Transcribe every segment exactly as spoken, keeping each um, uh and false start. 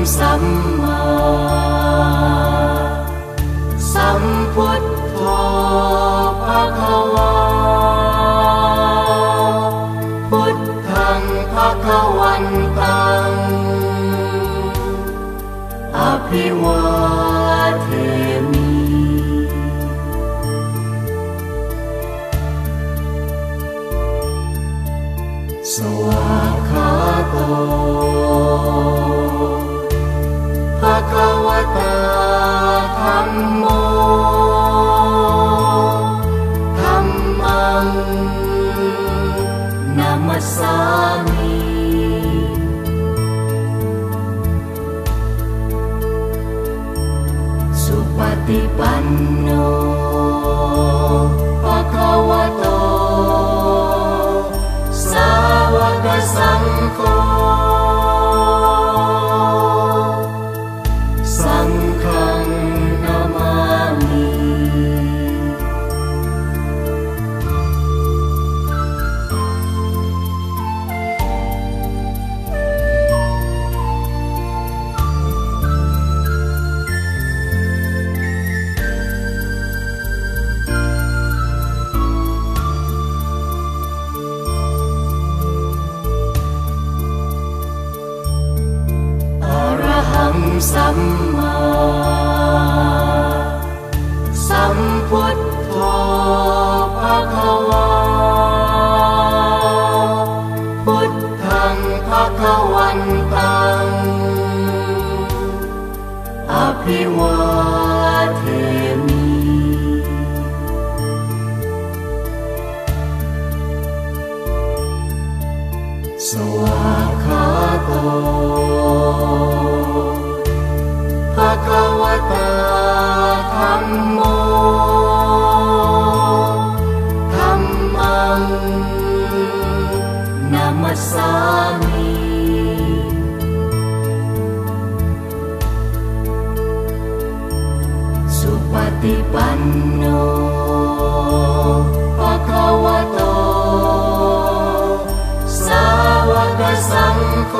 สัมมาสัมพุทโธภควาพุทธังภควันตังอภิวาเทมิสวากขาโตภควตาธัมโมธัมมังนัมสสามิสุปฏิปันโนภควโตสาวกสังโฆสังฆังนามามิสัมมาสัมพุทโธภควาพุทธังภควันตังอภิวาเทมิสวากขาโตภควตาธัมโมธัมมังนัมสสามิสุปฏิปันโนภควโตสาวกสังโฆ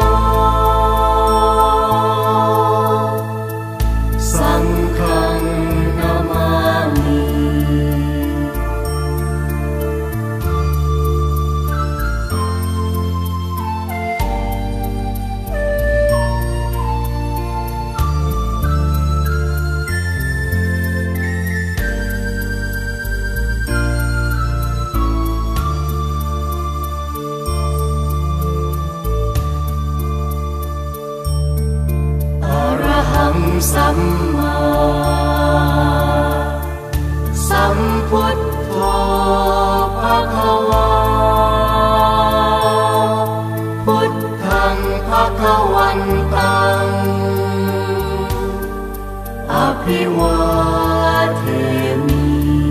สังฆังนามามิสัมมาสัมพุทโธภควาพุทธังภควันตังอภิวาเทมิ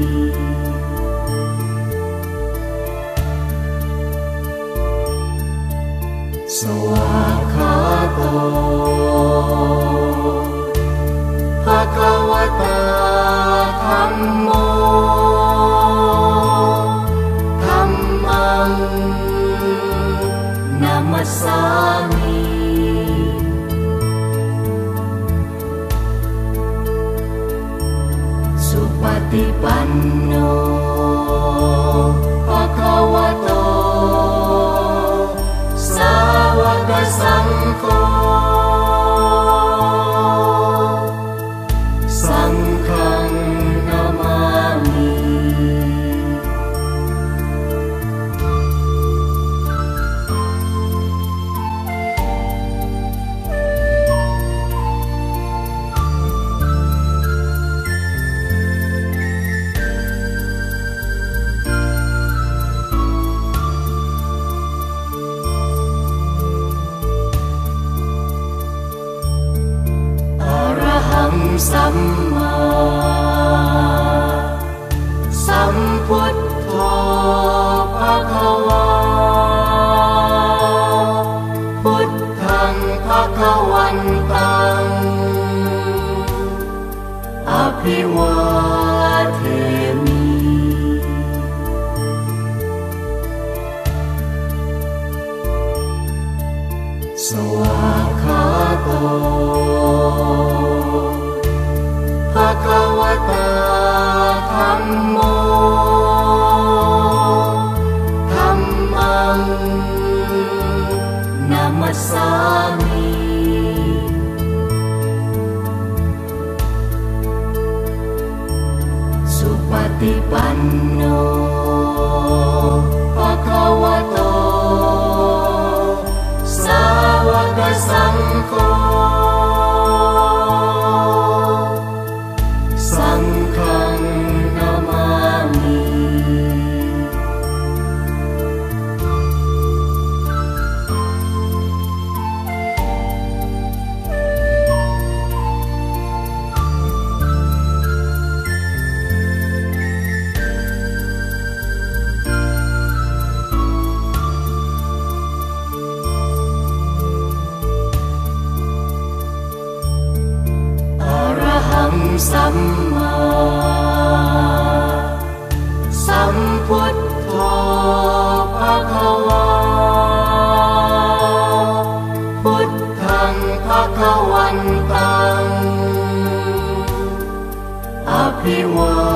สวากขาโตภควตาธัมโมธัมมังนัมสสามิสุปฏิปันโนภควโตสาวกสังโฆสังฆังนามามิสัมมาสัมพุทโธภควาพุทธังภควันตังอภิวาเทมิสวากขาโตสัมมาสัมพุทโธภะคะวาพุทธังภะคะวันตังอภิวา